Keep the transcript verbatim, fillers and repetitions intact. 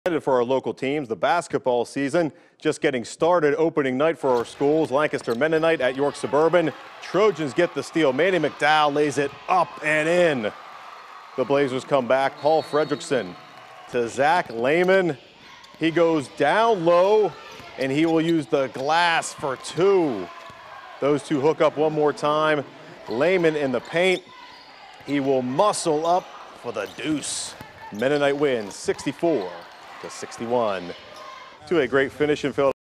For our local teams, the basketball season just getting started. Opening night for our schools. Lancaster Mennonite at York Suburban. Trojans get the steal. Manny McDowell lays it up and in. The Blazers come back. Paul Fredrickson to Zach Lehman. He goes down low, and he will use the glass for two. Those two hook up one more time. Lehman in the paint. He will muscle up for the deuce. Mennonite wins sixty-four to sixty-one. To a great finish in Philadelphia.